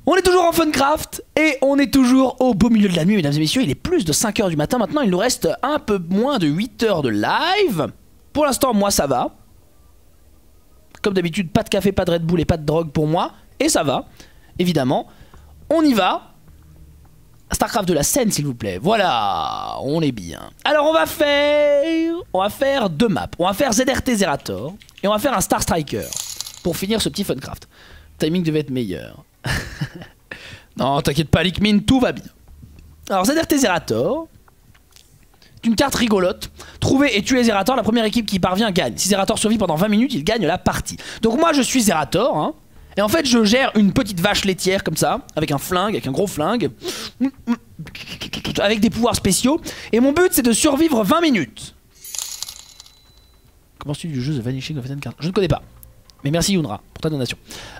On est toujours en Funcraft et on est toujours au beau milieu de la nuit, mesdames et messieurs. Il est plus de 5 h du matin maintenant, il nous reste un peu moins de 8 heures de live. Pour l'instant, moi ça va. Comme d'habitude, pas de café, pas de Red Bull et pas de drogue pour moi. Et ça va, évidemment. On y va. Starcraft de la scène, s'il vous plaît. Voilà, on est bien. Alors on va faire deux maps. On va faire ZRT Zerator et on va faire un Star Striker pour finir ce petit Funcraft. Le timing devait être meilleur. Non, t'inquiète pas, Lickmin, tout va bien. Alors ZRT Zerator, une carte rigolote. Trouver et tuer Zerator, la première équipe qui y parvient gagne. Si Zerator survit pendant 20 minutes, il gagne la partie. Donc moi je suis Zerator, hein. Et en fait je gère une petite vache laitière comme ça, avec un flingue, avec un gros flingue, avec des pouvoirs spéciaux. Et mon but c'est de survivre 20 minutes. Comment tu dis du jeu The Vanishing of Ethan Carter? Je ne connais pas. Mais merci Younra pour ta donation.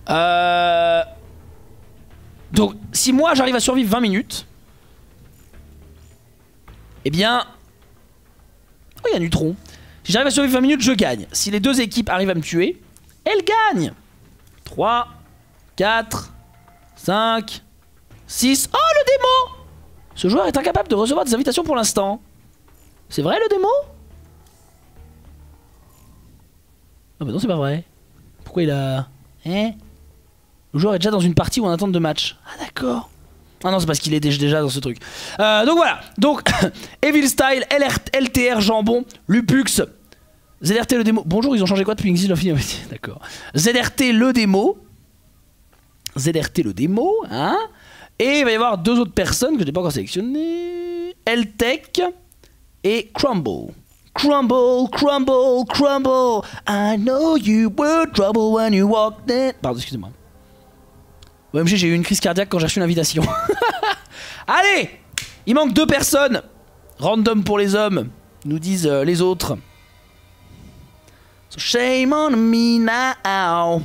Donc si moi j'arrive à survivre 20 minutes, eh bien... Oh, il y a Neutron. Si j'arrive à survivre 20 minutes, je gagne. Si les deux équipes arrivent à me tuer, elles gagnent. 3, 4, 5, 6... Oh, le démo! Ce joueur est incapable de recevoir des invitations pour l'instant. C'est vrai le démo? Ah bah non, c'est pas vrai. Pourquoi il a... Hein? Le joueur est déjà dans une partie ou en attente de match. Ah d'accord. Ah non, c'est parce qu'il est déjà dans ce truc. Donc voilà. Donc, Evil Style, LTR Jambon, Lupux, ZRT le démo. Bonjour, ils ont changé quoi depuis Exil? D'accord. ZRT le démo. ZRT le démo, hein. Et il va y avoir deux autres personnes que je n'ai pas encore sélectionnées. LTech et Crumble. Crumble, crumble, crumble. I know you were trouble when you walked in. Pardon, excusez-moi. OMG, j'ai eu une crise cardiaque quand j'ai reçu l'invitation. Allez, il manque deux personnes. Random pour les hommes, nous disent les autres. So shame on me now.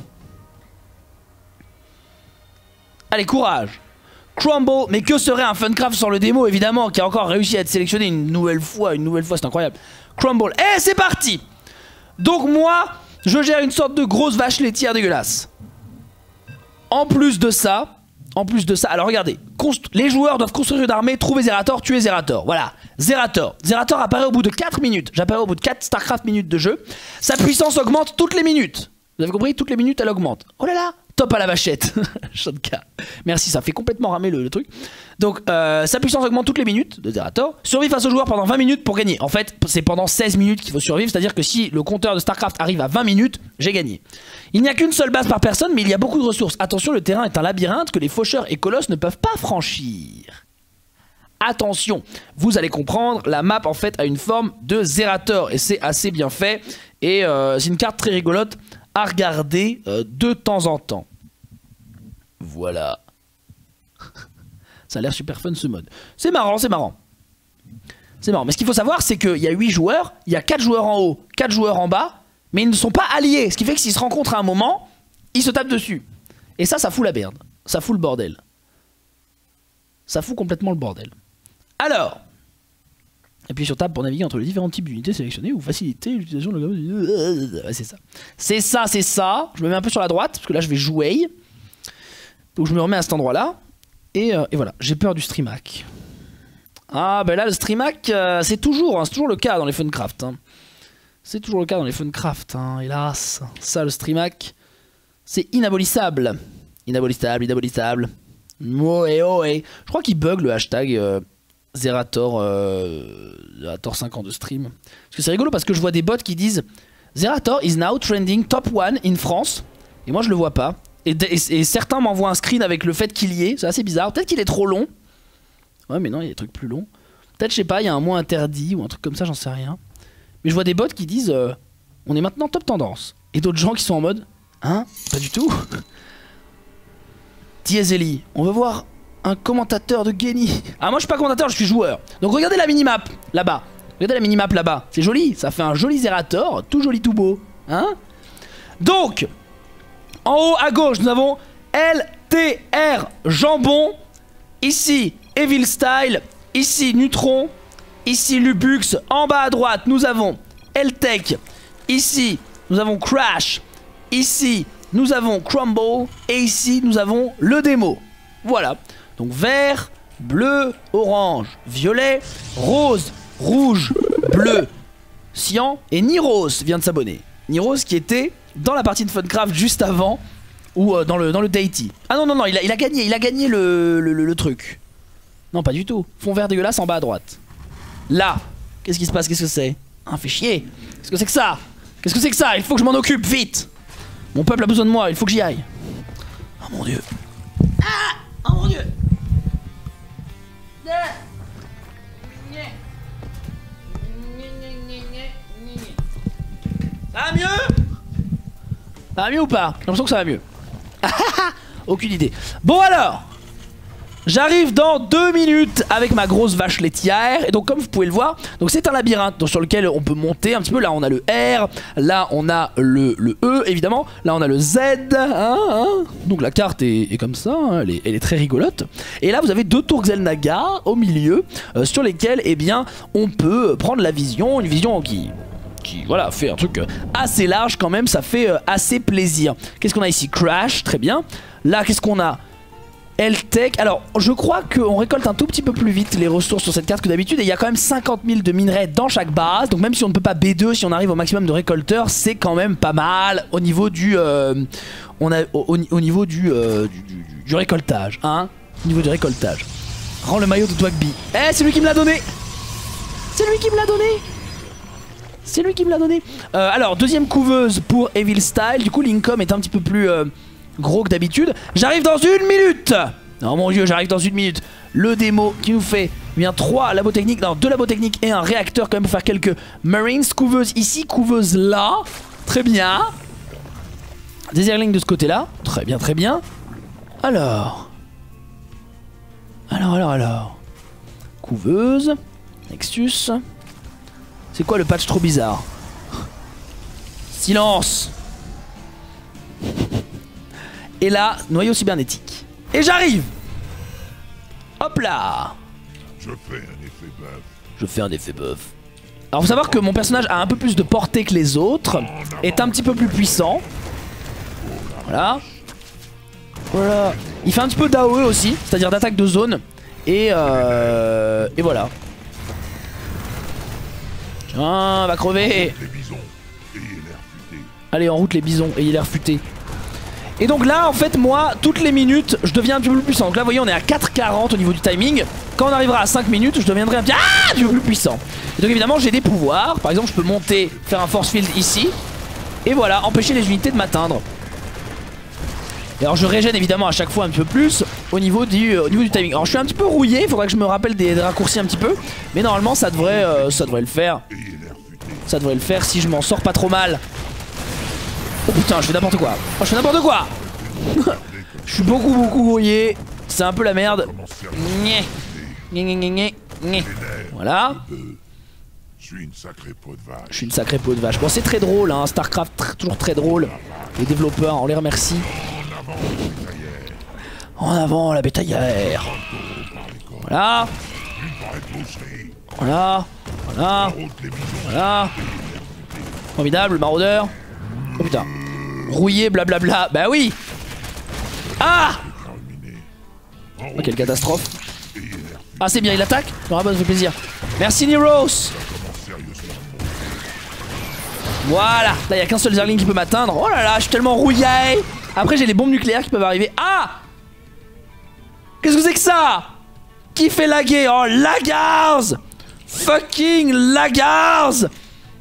Allez, courage. Crumble, mais que serait un Funcraft sans le démo, évidemment, qui a encore réussi à être sélectionné une nouvelle fois, c'est incroyable. Crumble, et c'est parti. Donc moi, je gère une sorte de grosse vache laitière dégueulasse. En plus de ça, alors regardez, les joueurs doivent construire une armée, trouver Zerator, tuer Zerator. Voilà, Zerator. Zerator apparaît au bout de 4 minutes. J'apparais au bout de 4 Starcraft minutes de jeu. Sa puissance augmente toutes les minutes. Vous avez compris? Toutes les minutes, elle augmente. Oh là là, top à la vachette. Shotgun. Merci, ça fait complètement ramer le truc. Donc, sa puissance augmente toutes les minutes de Zerator. Survit face au joueur pendant 20 minutes pour gagner. En fait, c'est pendant 16 minutes qu'il faut survivre. C'est-à-dire que si le compteur de Starcraft arrive à 20 minutes, j'ai gagné. Il n'y a qu'une seule base par personne, mais il y a beaucoup de ressources. Attention, le terrain est un labyrinthe que les faucheurs et colosses ne peuvent pas franchir. Attention, vous allez comprendre, la map en fait a une forme de Zerator. Et c'est assez bien fait. Et c'est une carte très rigolote à regarder de temps en temps. Voilà. Ça a l'air super fun ce mode. C'est marrant, c'est marrant. C'est marrant. Mais ce qu'il faut savoir, c'est qu'il y a 8 joueurs, il y a 4 joueurs en haut, 4 joueurs en bas, mais ils ne sont pas alliés. Ce qui fait que s'ils se rencontrent à un moment, ils se tapent dessus. Et ça fout la merde. Ça fout le bordel. Ça fout complètement le bordel. Alors, appuyez sur Tab pour naviguer entre les différents types d'unités sélectionnées ou faciliter l'utilisation de... Ouais, c'est ça. C'est ça, c'est ça. Je me mets un peu sur la droite, parce que là je vais jouer. Donc je me remets à cet endroit-là. Et voilà, j'ai peur du Streamac. Ah ben là le Streamac, c'est toujours le cas dans les Funcraft. Hein. C'est toujours le cas dans les Funcraft, hein, hélas. Ça le Streamac, c'est inabolissable. Inabolissable, inabolissable. Ohé, ohé. Je crois qu'il bug le hashtag Zerator, Zerator 5 ans de stream. Parce que c'est rigolo parce que je vois des bots qui disent Zerator is now trending top 1 in France. Et moi je le vois pas. Et certains m'envoient un screen avec le fait qu'il y est. C'est assez bizarre. Peut-être qu'il est trop long. Ouais, mais non, il y a des trucs plus longs. Peut-être, je sais pas, il y a un mois interdit ou un truc comme ça, j'en sais rien. Mais je vois des bots qui disent on est maintenant top tendance. Et d'autres gens qui sont en mode hein? Pas du tout. Tiezeli, on veut voir un commentateur de Genie. Ah, moi je suis pas commentateur, je suis joueur. Donc regardez la minimap là-bas. Regardez la minimap là-bas. C'est joli, ça fait un joli Zerator, tout joli, tout beau. Hein? Donc, en haut à gauche, nous avons LTR Jambon. Ici, Evil Style. Ici, Neutron. Ici, Lupux. En bas à droite, nous avons LTech. Ici, nous avons Crash. Ici, nous avons Crumble. Et ici, nous avons le démo. Voilà. Donc vert, bleu, orange, violet, rose, rouge, bleu, cyan et Niros vient de s'abonner. Niros qui était dans la partie de Funcraft juste avant ou dans le Deity. Ah non non non, il a gagné le truc. Non pas du tout. Fond vert dégueulasse en bas à droite. Là, qu'est-ce qui se passe? Qu'est-ce que c'est? Ah fait chier. Qu'est-ce que c'est que ça? Qu'est-ce que c'est que ça? Il faut que je m'en occupe vite. Mon peuple a besoin de moi, il faut que j'y aille. Oh mon dieu. Ah! Oh mon dieu. Ça va mieux? Ça va mieux ou pas? J'ai l'impression que ça va mieux. Aucune idée. Bon alors, j'arrive dans 2 minutes avec ma grosse vache laitière. Et donc comme vous pouvez le voir, donc c'est un labyrinthe sur lequel on peut monter un petit peu. Là on a le R, là on a le E évidemment, là on a le Z Donc la carte est comme ça, hein, elle est très rigolote. Et là vous avez 2 tours Xel'Naga au milieu, sur lesquels eh bien on peut prendre la vision. Une vision qui voilà, fait un truc assez large quand même, ça fait assez plaisir. Qu'est-ce qu'on a ici? Crash, très bien. Là qu'est-ce qu'on a? L-Tech. Alors je crois qu'on récolte un tout petit peu plus vite les ressources sur cette carte que d'habitude. Et il y a quand même 50 000 de minerais dans chaque base. Donc même si on ne peut pas B2, si on arrive au maximum de récolteurs, c'est quand même pas mal au niveau du au niveau du récoltage, hein. Au niveau du récoltage. Rends le maillot de Dwagby. Eh, c'est lui qui me l'a donné. C'est lui qui me l'a donné. C'est lui qui me l'a donné. Alors deuxième couveuse pour Evil Style. Du coup l'income est un petit peu plus gros que d'habitude. J'arrive dans 1 minute. Non mon dieu, j'arrive dans 1 minute. Le démo qui nous fait bien 3 labotechniques, non 2 labotechniques et un réacteur quand même pour faire quelques marines. Couveuse ici, couveuse là. Très bien. Des airlings de ce côté là. Très bien, très bien. Alors. Couveuse. Nexus. C'est quoi le patch trop bizarre? Silence. Et là, noyau cybernétique. Et j'arrive. Hop là. Je fais un effet bœuf. Je fais un effet bœuf. Alors faut savoir que mon personnage a un peu plus de portée que les autres. Est un petit peu plus puissant. Voilà. Voilà. Il fait un petit peu d'AOE aussi, c'est-à-dire d'attaque de zone. Et voilà. Tiens, va crever. Allez, en route les bisons, ayez l'air futé. Et donc là en fait moi toutes les minutes je deviens un petit peu plus puissant. Donc là vous voyez on est à 4,40 au niveau du timing. Quand on arrivera à 5 minutes je deviendrai un petit peu plus puissant. Et donc évidemment j'ai des pouvoirs. Par exemple je peux monter, faire un force field ici. Et voilà, empêcher les unités de m'atteindre. Et alors je régène évidemment à chaque fois un petit peu plus au niveau du timing. Alors je suis un petit peu rouillé, il faudrait que je me rappelle des raccourcis un petit peu. Mais normalement ça devrait le faire. Ça devrait le faire si je m'en sors pas trop mal. Oh putain, je fais n'importe quoi. Oh, je fais n'importe quoi. Je suis beaucoup rouillé. C'est un peu la merde. Voilà. Je suis une sacrée peau de vache. Je suis une sacrée peau de vache. Bon, c'est très drôle, hein. Starcraft, toujours très drôle. Les développeurs, on les remercie. En avant la bétaillère. Voilà. Voilà. Voilà. Voilà. Formidable, le maraudeur. Oh putain. Rouillé, blablabla. Bah oui. Ah. Oh, quelle catastrophe. Ah, c'est bien, il attaque. Non, bah, ça fait plaisir. Merci, Niros. Voilà. Là, il n'y a qu'un seul Zerling qui peut m'atteindre. Oh là là, je suis tellement rouillé. Après, j'ai les bombes nucléaires qui peuvent arriver. Ah. Qu'est-ce que c'est que ça? Qui fait laguer? Oh, lagars. Fucking lagars.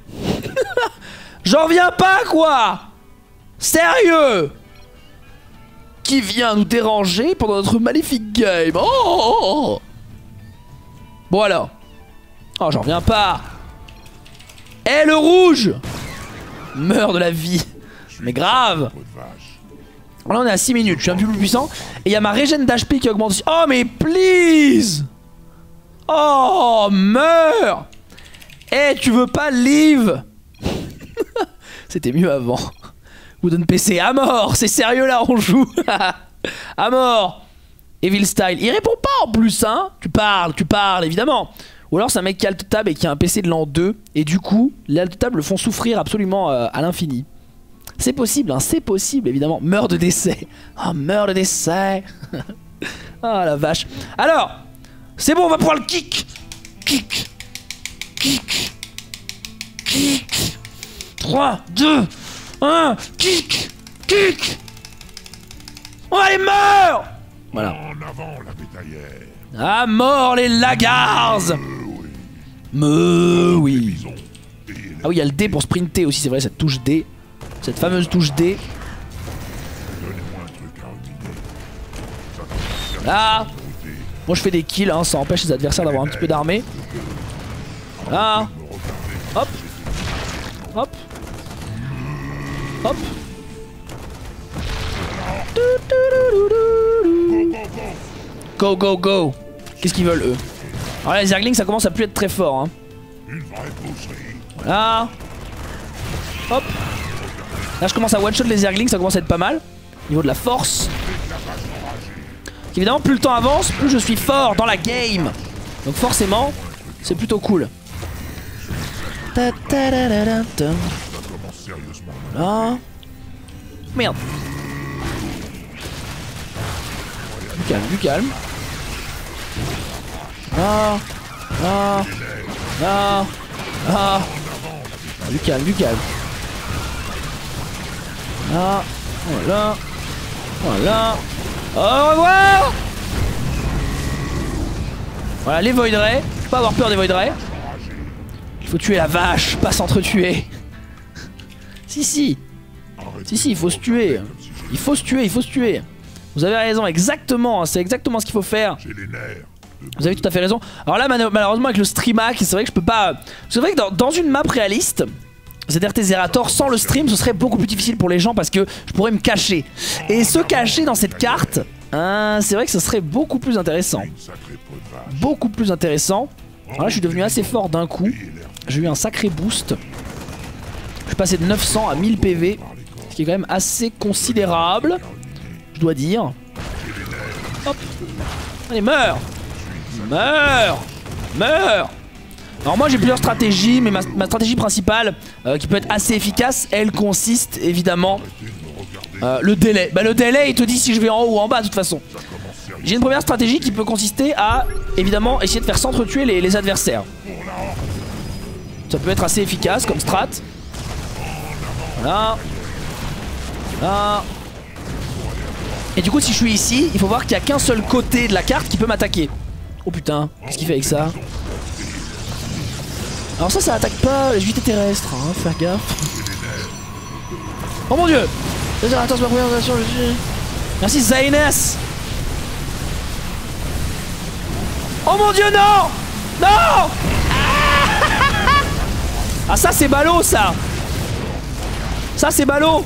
J'en reviens pas quoi. Sérieux. Qui vient nous déranger pendant notre magnifique game? Oh. Bon alors. Oh j'en reviens pas. Eh le rouge. Meurs de la vie. Mais grave. Là on est à 6 minutes, je suis un peu plus puissant. Et il y a ma régène d'HP qui augmente aussi. Oh mais please. Oh meurs. Eh tu veux pas live? C'était mieux avant. Wooden PC à mort. C'est sérieux là on joue. À mort. Evil Style. Il répond pas en plus hein. Tu parles évidemment. Ou alors c'est un mec qui a alt tab et qui a un PC de l'an 2. Et du coup les alt tab le font souffrir absolument à l'infini. C'est possible hein, c'est possible évidemment. Meurt de décès. Oh meurt de décès. Ah la vache. Alors, c'est bon, on va pouvoir le kick. Kick. Kick. Kick. 3, 2, 1, kick. Kick. Oh, allez, meurs. Voilà. En avant, la bétaillère. À mort les lagars. Oui. Me oui. Bison. Et Ah oui, il y a le D pour sprinter aussi, c'est vrai, cette touche D. Cette fameuse touche D. donnez-moi un truc à ruminer. Là. Moi je fais des kills, hein, ça empêche les adversaires d'avoir un petit peu d'armée. Là. Hop. Hop. Hop. Go, go, go. Qu'est-ce qu'ils veulent eux? Alors là, les Zerglings ça commence à plus être très fort. Hein. Une vraie boucherie. Voilà. Hop. Là je commence à one-shot les Zerglings, ça commence à être pas mal. Au niveau de la force. Évidemment plus le temps avance, plus je suis fort dans la game. Donc forcément, c'est plutôt cool. Ta ta da da da da. Là. Merde. Du calme, du calme. Là. Là. Là. Là. Du calme, du calme. Là. Voilà. Voilà. Au revoir. Voilà, les Void Ray. Faut pas avoir peur des Void Ray. Il faut tuer la vache, pas s'entretuer. Si, si. Si, si, il faut se tuer. Il faut se tuer, il faut se tuer. Vous avez raison, exactement. C'est exactement ce qu'il faut faire. J'ai les nerfs. Vous avez tout à fait raison. Alors là, malheureusement, avec le streamac, c'est vrai que je peux pas. C'est vrai que dans une map réaliste, ZRT Zerator sans le stream, ce serait beaucoup plus difficile pour les gens parce que je pourrais me cacher. Et se cacher dans cette carte, hein, c'est vrai que ce serait beaucoup plus intéressant. Beaucoup plus intéressant. Alors là, je suis devenu assez fort d'un coup. J'ai eu un sacré boost. Je suis passé de 900 à 1000 PV, ce qui est quand même assez considérable, je dois dire. Hop. Allez, meurs. Meurs. Meurs. Alors moi j'ai plusieurs stratégies, mais ma stratégie principale qui peut être assez efficace, elle consiste évidemment le délai. Bah le délai il te dit si je vais en haut ou en bas de toute façon. J'ai une première stratégie qui peut consister à évidemment essayer de faire s'entretuer les adversaires. Ça peut être assez efficace comme strat. Voilà. Là. Et du coup si je suis ici, il faut voir qu'il n'y a qu'un seul côté de la carte qui peut m'attaquer. Oh putain, qu'est-ce qu'il fait avec ça? Alors ça attaque pas les unités terrestres, hein, faire gaffe. Oh mon dieu! Attends, c'est ma première version, je suis... Merci Zaines! Oh mon dieu, non! Non! Ah ça c'est ballot ça! Ça c'est ballot!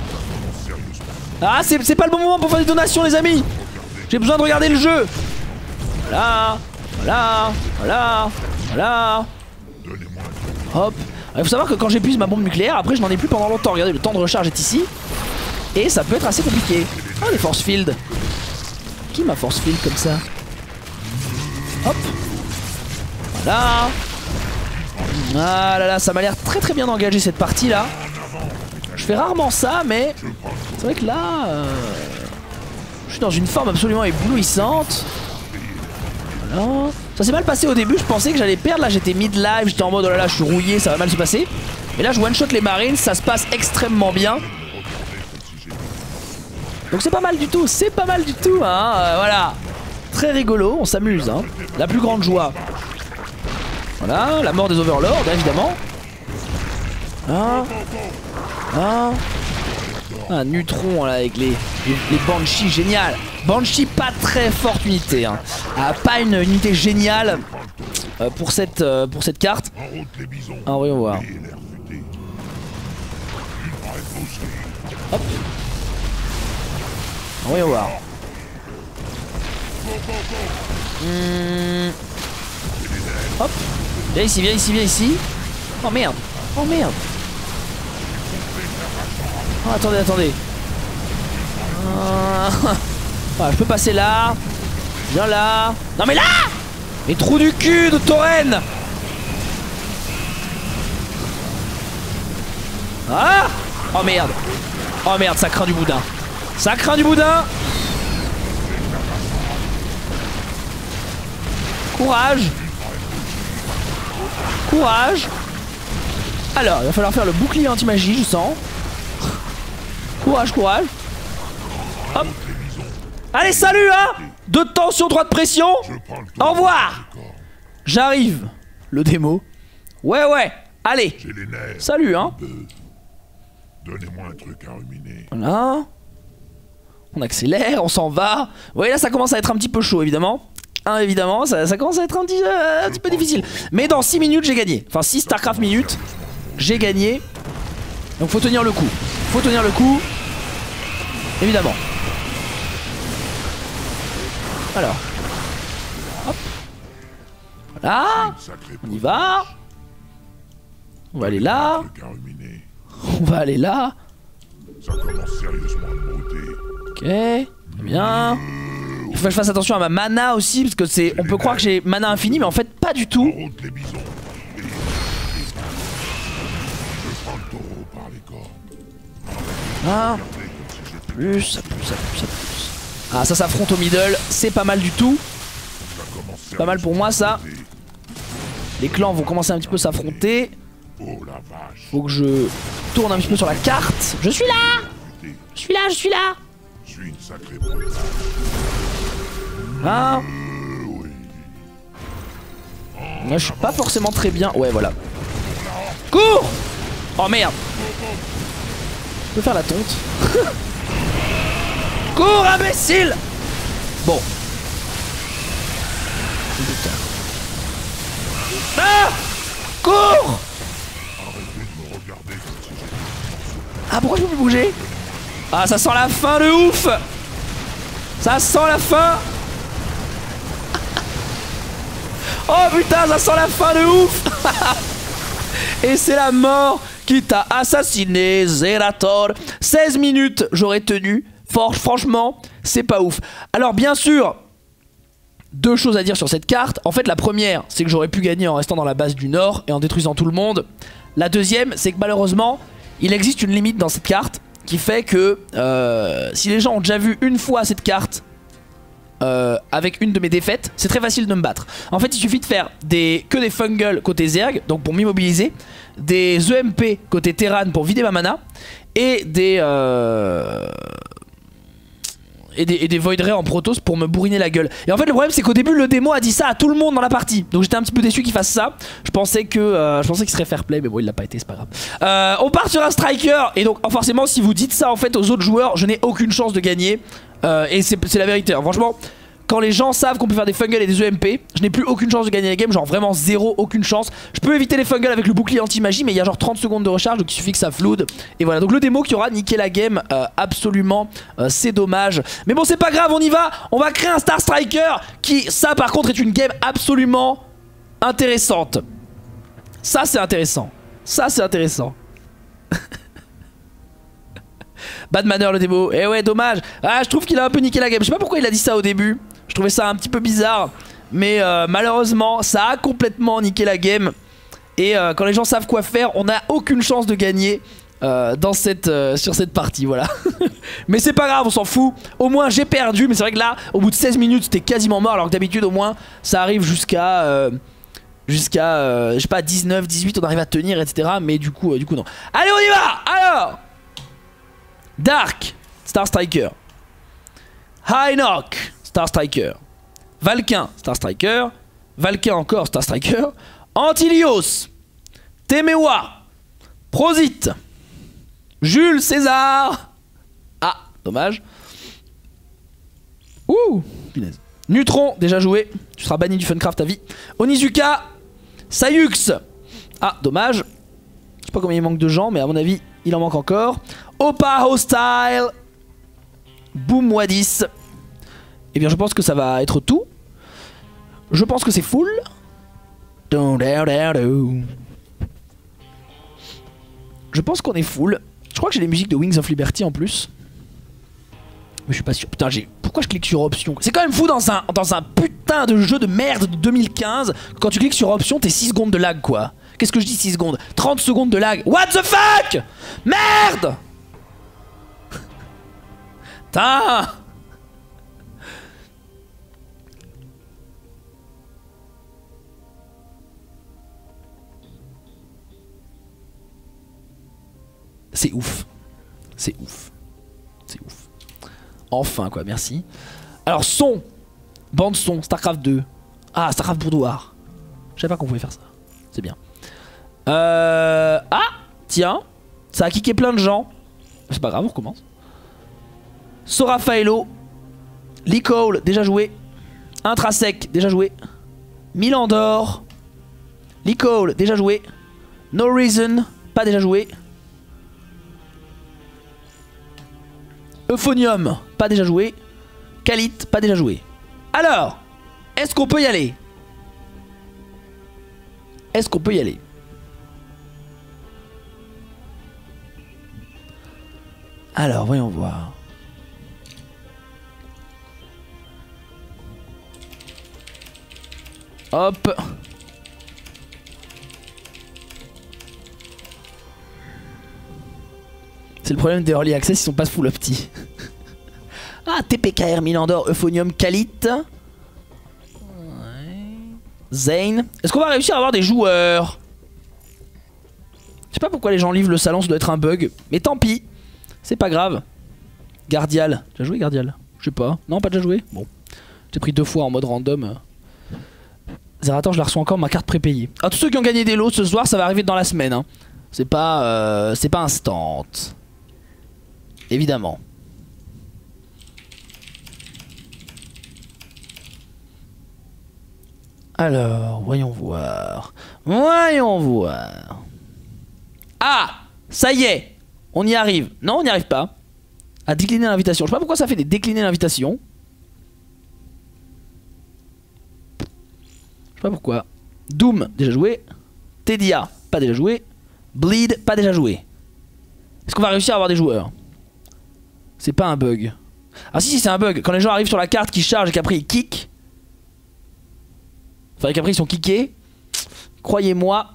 Ah c'est pas le bon moment pour faire des donations les amis! J'ai besoin de regarder le jeu! Voilà! Voilà! Voilà! Voilà! Hop. Il faut savoir que quand j'épuise ma bombe nucléaire, après je n'en ai plus pendant longtemps. Regardez, le temps de recharge est ici. Et ça peut être assez compliqué. Oh les force field. Qui m'a force field comme ça? Hop. Voilà. Ah là là, ça m'a l'air très très bien engagé cette partie là. Je fais rarement ça, mais c'est vrai que là, je suis dans une forme absolument éblouissante. Voilà. Ça s'est mal passé au début, je pensais que j'allais perdre, là j'étais mid-live, j'étais en mode oh là là je suis rouillé, ça va mal se passer. Mais là je one-shot les marines, ça se passe extrêmement bien. Donc c'est pas mal du tout, c'est pas mal du tout hein, voilà. Très rigolo, on s'amuse hein. La plus grande joie. Voilà, la mort des overlords évidemment. Ah. Ah. Un neutron là avec les Banshee, génial. Banshee pas très forte unité hein. Pas une unité géniale pour cette carte. Ah oui on va voir. Hop. Ah oui on va voir. Hop. Viens ici, viens ici, viens ici. Oh merde. Oh merde. Oh, attendez, attendez. Ah, je peux passer là. Viens là. Non mais là. Mais trou du cul de Tauren. Ah. Oh merde. Oh merde, ça craint du boudin. Ça craint du boudin. Courage. Courage. Alors, il va falloir faire le bouclier anti-magie, je sens. Courage, courage. Hop. Allez, salut, hein. 2 de tension, 3 de pression. Au revoir. J'arrive. Le démo. Ouais, ouais. Allez. Salut, hein. Donnez-moi un truc à ruminer. Voilà. On accélère, on s'en va. Vous voyez, là, ça commence à être un petit peu chaud, évidemment. Hein, évidemment, ça commence à être un petit peu difficile. Mais dans 6 minutes, j'ai gagné. Enfin, 6 StarCraft minutes, j'ai gagné. Donc, faut tenir le coup. Faut tenir le coup. Évidemment. Alors. Hop. Voilà. On y va. On va aller là. On va aller là. Ça commence sérieusement à me botter. Ok. Très bien. Il faut que je fasse attention à ma mana aussi, parce que c'est. On peut croire que j'ai mana infini, mais en fait pas du tout. Je prends le taureau par les cornes. Ah. Plus, ça plus, ça plus, ça plus. Ah, ça s'affronte au middle, c'est pas mal du tout. C'est pas mal pour moi ça. Les clans vont commencer un petit peu s'affronter. Faut que je tourne un petit peu sur la carte. Je suis là. Je suis là, je suis là. Je suis une sacrée brute. Hein. Moi je suis pas forcément très bien. Ouais, voilà. Cours. Oh merde. Je peux faire la tonte. Cours, imbécile. Bon. Ah. Cours. Ah, pourquoi je peux plus bouger? Ah, ça sent la fin de ouf. Ça sent la fin. Oh putain, ça sent la fin de ouf. Et c'est la mort qui t'a assassiné, Zerator. 16 minutes, j'aurais tenu. Franchement, c'est pas ouf. Alors bien sûr, 2 choses à dire sur cette carte. En fait, la première, c'est que j'aurais pu gagner en restant dans la base du Nord et en détruisant tout le monde. La deuxième, c'est que malheureusement, il existe une limite dans cette carte qui fait que si les gens ont déjà vu une fois cette carte avec une de mes défaites, c'est très facile de me battre. En fait, il suffit de faire que des Fungal côté Zerg, donc pour m'immobiliser, des EMP côté Terran pour vider ma mana, et des Void Ray en Protoss pour me bourriner la gueule. Et en fait le problème c'est qu'au début le démo a dit ça à tout le monde dans la partie. Donc j'étais un petit peu déçu qu'il fasse ça. Je pensais qu'il serait fair play, mais bon il l'a pas été, c'est pas grave. On part sur un striker. Et donc forcément si vous dites ça en fait aux autres joueurs, je n'ai aucune chance de gagner. Et c'est la vérité hein. Franchement, quand les gens savent qu'on peut faire des Fungal et des EMP, je n'ai plus aucune chance de gagner la game. Genre vraiment zéro, aucune chance. Je peux éviter les Fungal avec le bouclier anti-magie, mais il y a genre 30 secondes de recharge, donc il suffit que ça flood. Et voilà, donc le démo qui aura niqué la game, absolument, c'est dommage. Mais bon, c'est pas grave, on y va. On va créer un Star Striker qui, ça par contre, est une game absolument intéressante. Ça, c'est intéressant. Ça, c'est intéressant. Bad Manner le démo. Eh ouais, dommage. Ah, je trouve qu'il a un peu niqué la game. Je sais pas pourquoi il a dit ça au début. Je trouvais ça un petit peu bizarre. Mais malheureusement, ça a complètement niqué la game. Et quand les gens savent quoi faire, on n'a aucune chance de gagner sur cette partie. Voilà. Mais c'est pas grave, on s'en fout. Au moins, j'ai perdu. Mais c'est vrai que là, au bout de 16 minutes, c'était quasiment mort. Alors que d'habitude, au moins, ça arrive jusqu'à je sais pas, 19, 18, on arrive à tenir, etc. Mais du coup non. Allez, on y va. Alors, Dark, Star Striker. Hinoc, Star Striker. Valquin, Star Striker. Valquin encore, Star Striker. Antilios, Temewa, Prosit, Jules César. Ah, dommage. Ouh, punaise. Neutron, déjà joué. Tu seras banni du Funcraft à vie. Onizuka, Sayux. Ah, dommage. Je sais pas combien il manque de gens, mais à mon avis, il en manque encore. Opa Hostile. Boom Wadis. Eh bien, je pense que ça va être tout. Je pense que c'est full. Je pense qu'on est full. Je crois que j'ai les musiques de Wings of Liberty en plus. Mais je suis pas sûr. Putain, pourquoi je clique sur option? C'est quand même fou dans un putain de jeu de merde de 2015. Quand tu cliques sur option, t'es 6 secondes de lag, quoi. Qu'est-ce que je dis 6 secondes? 30 secondes de lag. What the fuck? Merde. Putain. C'est ouf. C'est ouf. C'est ouf. Enfin quoi, merci. Alors son. Bande son, Starcraft 2. Ah, Starcraft Boudoir. Je savais pas qu'on pouvait faire ça. C'est bien. Ah, tiens. Ça a kické plein de gens. C'est pas grave, on recommence. Sorafaelo. Lee Cole, déjà joué. Intrasec, déjà joué. Milan d'Or. Lee Cole, déjà joué. No Reason, pas déjà joué. Euphonium, pas déjà joué. Khalit, pas déjà joué. Alors, est-ce qu'on peut y aller? Est-ce qu'on peut y aller? Alors, voyons voir. Hop. C'est le problème des Early Access, ils sont pas full opti. Ah, TPKR, Milan d'Or, Euphonium, Khalit. Ouais. Zane. Est-ce qu'on va réussir à avoir des joueurs? Je sais pas pourquoi les gens livrent le salon, ça doit être un bug. Mais tant pis. C'est pas grave. Gardial. Tu as joué Gardial? Je sais pas. Non, pas déjà joué? Bon. J'ai pris 2 fois en mode random. Zerator, je la reçois encore ma carte prépayée. Ah, tous ceux qui ont gagné des lots ce soir, ça va arriver dans la semaine. Hein. C'est pas instant. Évidemment. Alors, voyons voir. Voyons voir. Ah, ça y est. On y arrive. Non, on n'y arrive pas. À décliner l'invitation. Je sais pas pourquoi ça fait des décliner l'invitation. Je sais pas pourquoi. Doom, déjà joué. Tedia, pas déjà joué. Bleed, pas déjà joué. Est-ce qu'on va réussir à avoir des joueurs? C'est pas un bug. Ah si, c'est un bug. Quand les gens arrivent sur la carte qui charge et qu'après ils kick. Enfin qu'après ils sont kickés. Croyez-moi.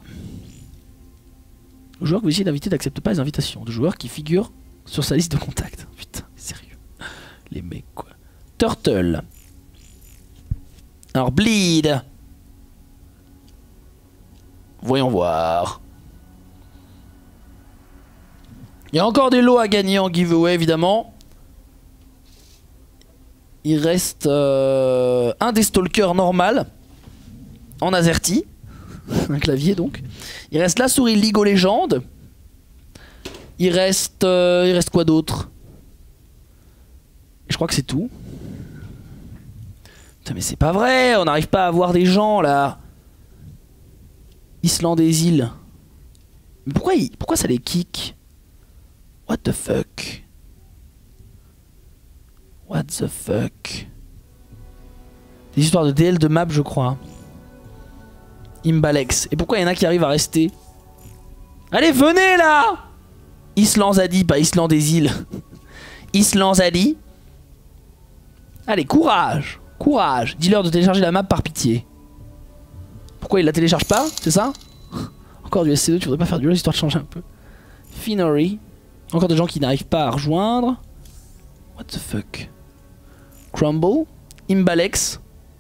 Le joueur que vous essayez d'inviter n'accepte pas les invitations de joueurs qui figurent sur sa liste de contacts. Putain, sérieux. Les mecs quoi. Turtle. Alors Bleed. Voyons voir. Il y a encore des lots à gagner en giveaway évidemment. Il reste un des stalkers normal. En AZERTY. Un clavier donc. Il reste la souris League of Legends. Il reste quoi d'autre? Je crois que c'est tout. Putain mais c'est pas vrai. On n'arrive pas à avoir des gens là. Islande des îles. Mais pourquoi ça les kick? What the fuck? What the fuck? Des histoires de DL de map je crois. Imbalex. Et pourquoi il y en a qui arrivent à rester? Allez venez là! Islande Zadi, pas Islande des îles. Islande Zadi. Allez courage. Courage. Dis-leur de télécharger la map par pitié. Pourquoi il la télécharge pas? C'est ça? Encore du SC2, tu voudrais pas faire du LoL histoire de changer un peu. Finery. Encore des gens qui n'arrivent pas à rejoindre. What the fuck? Crumble. Imbalex.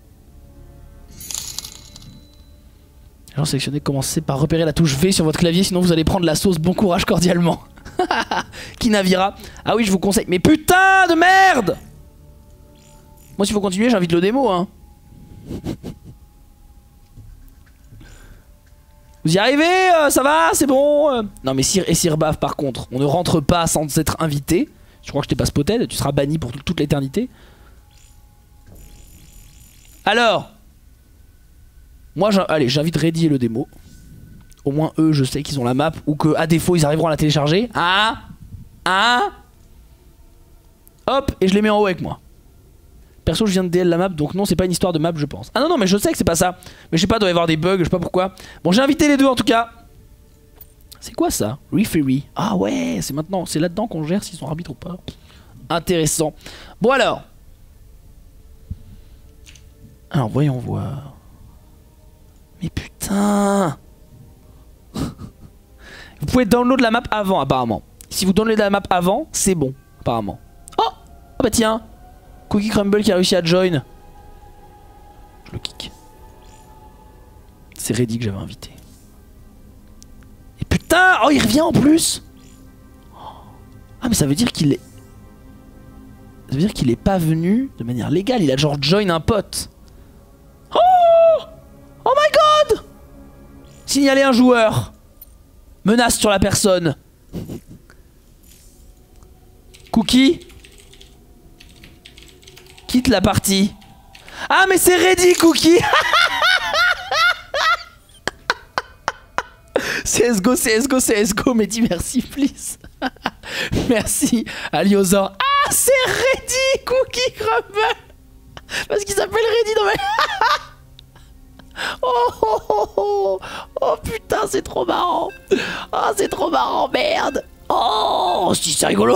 Les gens sélectionnés, commencez par repérer la touche V sur votre clavier, sinon vous allez prendre la sauce. Bon courage cordialement. Qui navira? Ah oui, je vous conseille. Mais putain de merde! Moi, s'il faut continuer, j'invite le démo. Hein. Vous y arrivez? Ça va? C'est bon? Non, mais Sir et Sirbaf, par contre, on ne rentre pas sans être invité. Je crois que je t'ai pas spotted. Tu seras banni pour toute l'éternité. Alors, moi, allez, j'invite Reddy et le démo. Au moins, eux, je sais qu'ils ont la map. Ou que, à défaut, ils arriveront à la télécharger. Hop, et je les mets en haut avec moi. Perso, je viens de DL la map, donc non, c'est pas une histoire de map, je pense. Ah non, non, mais je sais que c'est pas ça. Mais je sais pas, il doit y avoir des bugs, je sais pas pourquoi. Bon, j'ai invité les deux en tout cas. C'est quoi ça? Referee. Ah ouais, c'est maintenant, c'est là-dedans qu'on gère s'ils sont arbitres ou pas. Intéressant. Bon alors. Alors, voyons voir. Mais putain. Vous pouvez download la map avant, apparemment. Si vous downloadez la map avant, c'est bon, apparemment. Oh, bah tiens. Cookie Crumble qui a réussi à join. Je le kick. C'est Reddy que j'avais invité. Et putain, oh il revient en plus. Oh Ah mais ça veut dire qu'il est... Ça veut dire qu'il est pas venu de manière légale. Il a genre join un pote. Oh! Oh my god! Signaler un joueur. Menace sur la personne. Cookie? Quitte la partie. Ah mais c'est ready Cookie. CSGO, CSGO, CSGO, mais dis merci please. Merci Aliosaur. Ah c'est ready Cookie Crumble. Parce qu'il s'appelle ready dans ma... Oh, oh, oh, oh. Oh putain c'est trop marrant. Oh c'est trop marrant merde. Oh si c'est rigolo.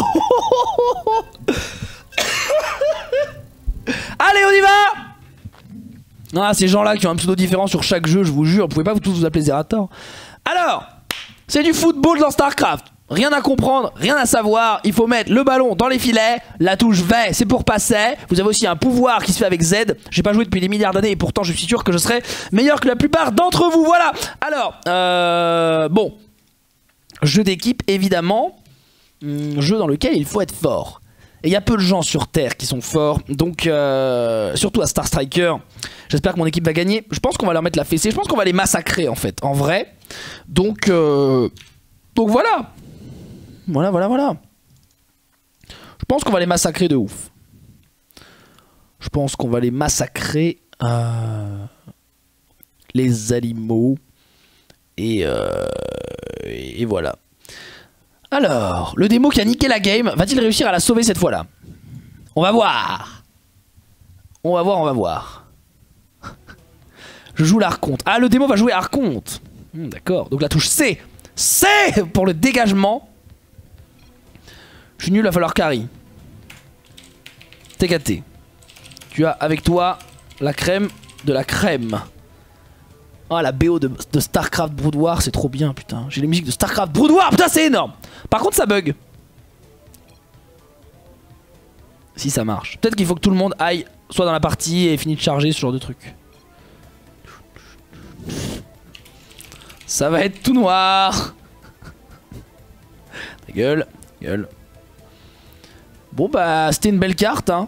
Allez on y va. Ah ces gens là qui ont un pseudo différent sur chaque jeu, je vous jure, vous pouvez pas tous vous appeler Zerator. Alors c'est du football dans Starcraft. Rien à comprendre, rien à savoir. Il faut mettre le ballon dans les filets. La touche V c'est pour passer. Vous avez aussi un pouvoir qui se fait avec Z. J'ai pas joué depuis des milliards d'années et pourtant je suis sûr que je serai meilleur que la plupart d'entre vous. Voilà. Alors bon, jeu d'équipe évidemment. Jeu dans lequel il faut être fort. Et il y a peu de gens sur Terre qui sont forts. Donc surtout à Star Striker. J'espère que mon équipe va gagner. Je pense qu'on va leur mettre la fessée. Je pense qu'on va les massacrer en fait. En vrai. Donc voilà. Voilà. Je pense qu'on va les massacrer de ouf. Je pense qu'on va les massacrer. Les animaux. Et voilà. Alors, le démo qui a niqué la game, va-t-il réussir à la sauver cette fois-là? On va voir. On va voir. Je joue l'Archonte. Ah, le démo va jouer Archonte. D'accord, donc la touche C. C pour le dégagement. Je suis nul, il va falloir carry. TKT. Tu as avec toi la crème de la crème. Oh la BO de Starcraft Brood War, c'est trop bien putain. J'ai les musiques de Starcraft Brood War, putain c'est énorme. Par contre ça bug. Si ça marche. Peut-être qu'il faut que tout le monde aille soit dans la partie et finisse de charger ce genre de truc. Ça va être tout noir. Ta gueule, gueule. Bon bah c'était une belle carte hein.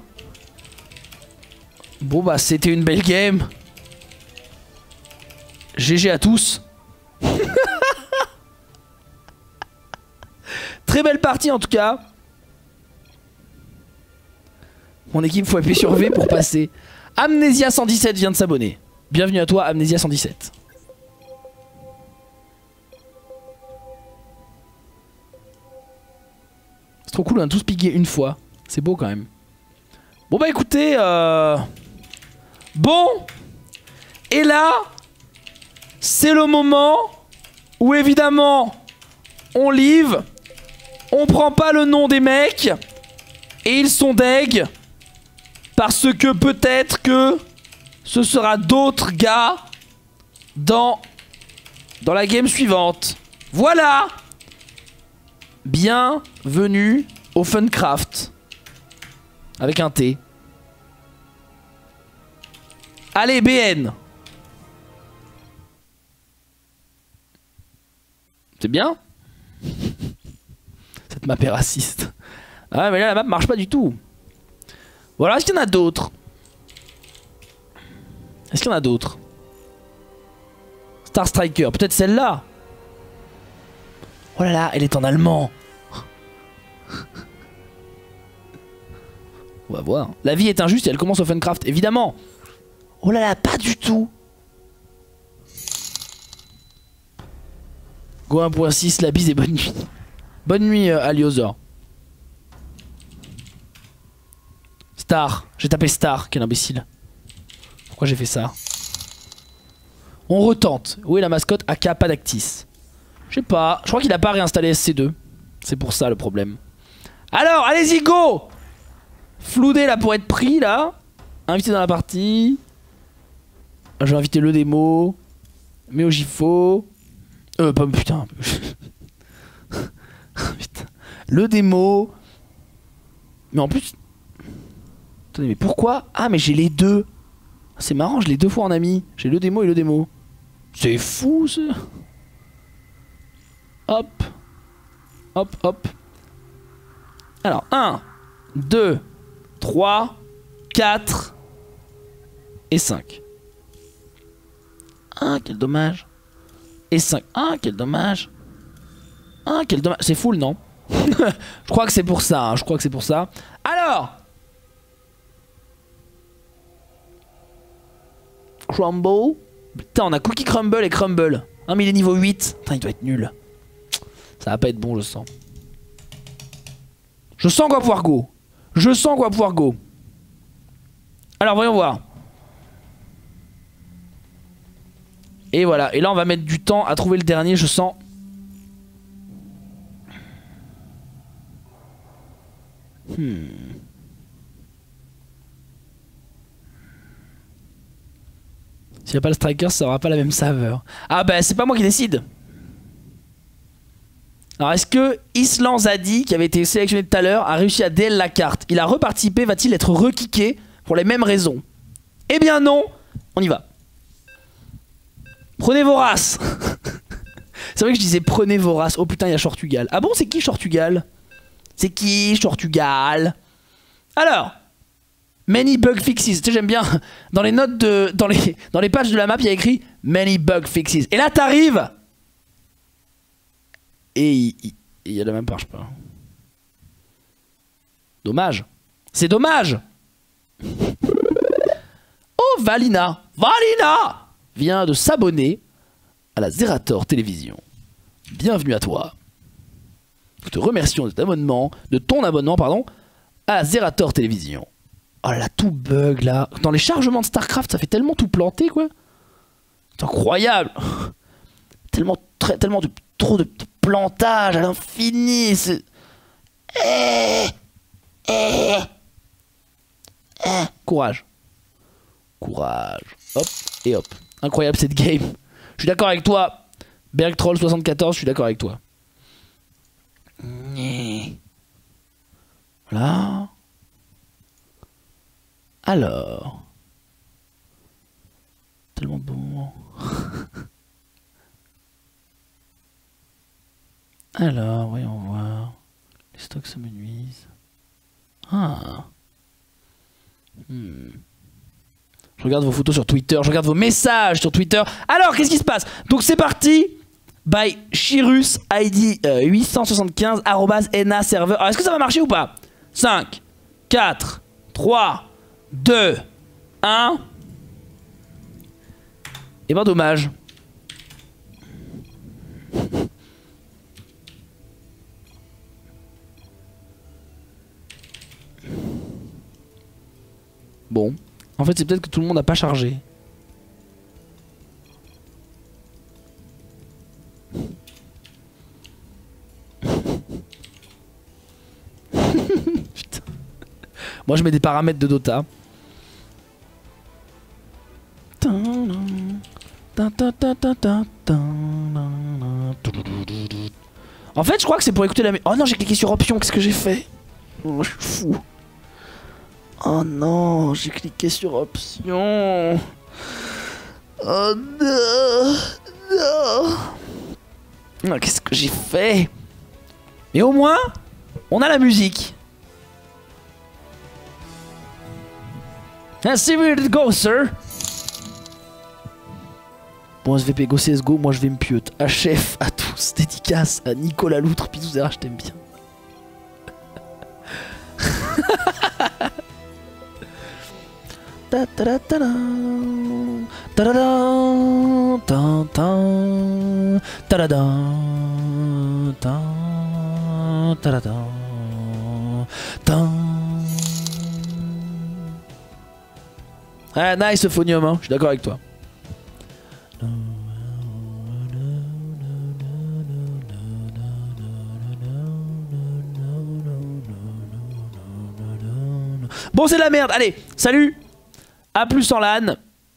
Bon bah c'était une belle game. GG à tous. Très belle partie en tout cas. Mon équipe faut appuyer sur V pour passer. Amnesia 117 vient de s'abonner. Bienvenue à toi Amnesia 117. C'est trop cool, on a tous piqué une fois. C'est beau quand même. Bon bah écoutez bon. Et là c'est le moment où évidemment on live. On prend pas le nom des mecs. Et ils sont deg. Parce que peut-être que ce sera d'autres gars dans la game suivante. Voilà. Bienvenue au Funcraft. Avec un T. Allez BN. C'est bien. Cette map est raciste. Ah mais là la map marche pas du tout. Voilà, est-ce qu'il y en a d'autres? Est-ce qu'il y en a d'autres? Star Striker, peut-être celle-là. Oh là là, elle est en allemand. On va voir. La vie est injuste et elle commence au Funcraft, évidemment. Oh là là, pas du tout. Go 1.6, la bise et bonne nuit. Bonne nuit Aliosaur. Star, j'ai tapé Star, quel imbécile. Pourquoi j'ai fait ça? On retente. Où est la mascotte AK Padactis? Je sais pas, je crois qu'il a pas réinstallé SC2. C'est pour ça le problème. Alors, allez-y, go! Floudé là pour être pris là. Invité dans la partie. Je vais inviter le démo. Meojifo. Pas putain. Putain. Le démo. Mais en plus. Attendez, mais pourquoi? Ah, mais j'ai les deux. C'est marrant, je l'ai deux fois en ami. J'ai le démo et le démo. C'est fou ça. Hop. Hop, hop. Alors, 1, 2, 3, 4 et 5. Ah, quel dommage. Et 5. Ah, quel dommage. Ah, quel dommage. C'est full, non? Je crois que c'est pour ça. Hein. Je crois que c'est pour ça. Alors, Crumble. Putain, on a Cookie Crumble et Crumble. Ah, mais il est niveau 8. Putain, il doit être nul. Ça va pas être bon, je sens. Je sens qu'on va pouvoir go. Je sens qu'on va pouvoir go. Alors, voyons voir. Et voilà. Et là, on va mettre du temps à trouver le dernier, je sens. S'il n'y a pas le striker, ça aura pas la même saveur. Ah bah c'est pas moi qui décide. Alors est-ce que Islan Zadi, qui avait été sélectionné tout à l'heure, a réussi à DL la carte? Il a reparticipé, va-t-il être rekické pour les mêmes raisons? Eh bien non. On y va. Prenez vos races. C'est vrai que je disais prenez vos races. Oh putain, il y a Shortugal. Ah bon, c'est qui Shortugal? C'est qui Shortugal? Alors, many bug fixes. Tu sais, j'aime bien. Dans les notes de. Dans les pages de la map, il y a écrit many bug fixes. Et là, t'arrives. Et il y a la même page, pas. Dommage. C'est dommage. Oh, Valina. Valina vient de s'abonner à la Zerator Télévision. Bienvenue à toi. Nous te remercions de ton abonnement, pardon, à la Zerator Télévision. Oh là, tout bug là. Dans les chargements de StarCraft, ça fait tellement tout planter, quoi. C'est incroyable. Tellement trop de plantage à l'infini. Courage. Courage. Hop et hop. Incroyable cette game. Je suis d'accord avec toi. Bergtroll74, je suis d'accord avec toi. Voilà. Alors. Tellement bon. Alors, voyons voir. Les stocks se menuisent. Ah. Je regarde vos photos sur Twitter, je regarde vos messages sur Twitter. Alors, qu'est-ce qui se passe? Donc c'est parti. By Chirus ID 875 @na serveur. Alors est-ce que ça va marcher ou pas? 5, 4, 3, 2, 1. Et ben dommage. Bon. En fait c'est peut-être que tout le monde n'a pas chargé. Putain. Moi je mets des paramètres de Dota. En fait je crois que c'est pour écouter la musique. Oh non, j'ai cliqué sur option, qu'est-ce que j'ai fait? Oh, je suis fou. Oh non, j'ai cliqué sur option. Oh non, non. Oh, qu'est-ce que j'ai fait? Mais au moins, on a la musique. Let's see where it goes, sir. Bon, SVP Go CSGO, moi je vais me piote. HF à tous, dédicace à Nicolas Loutre, bisous RH, je t'aime bien. Ah nice Euphonium, hein, je suis d'accord avec toi. Bon c'est de la merde, allez, salut. A plus en LAN.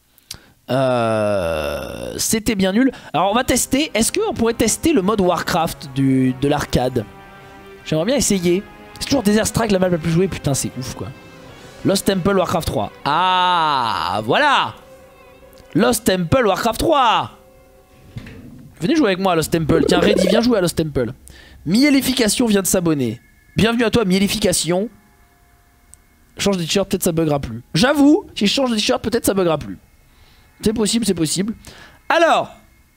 C'était bien nul. Alors on va tester. Est-ce qu'on pourrait tester le mode Warcraft de l'arcade? J'aimerais bien essayer. C'est toujours Desert Strike la map la plus jouée. Putain c'est ouf quoi. Lost Temple Warcraft 3. Ah voilà. Lost Temple Warcraft 3. Venez jouer avec moi à Lost Temple. Tiens Reddy, viens jouer à Lost Temple. Mielification vient de s'abonner. Bienvenue à toi, mielification. Change de t-shirt, peut-être ça buggera plus. J'avoue, si je change de t-shirt, peut-être ça buggera plus. C'est possible, c'est possible. Alors,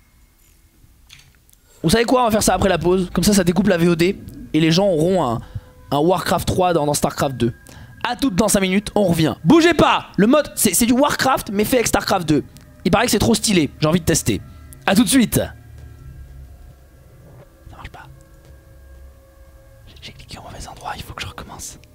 vous savez quoi, on va faire ça après la pause. Comme ça découpe la VOD. Et les gens auront un Warcraft 3 dans Starcraft 2. A toutes dans 5 minutes, on revient. Bougez pas. Le mode, c'est du Warcraft, mais fait avec Starcraft 2. Il paraît que c'est trop stylé, j'ai envie de tester. A tout de suite. Ça marche pas. J'ai cliqué au mauvais endroit, il faut que je recommence.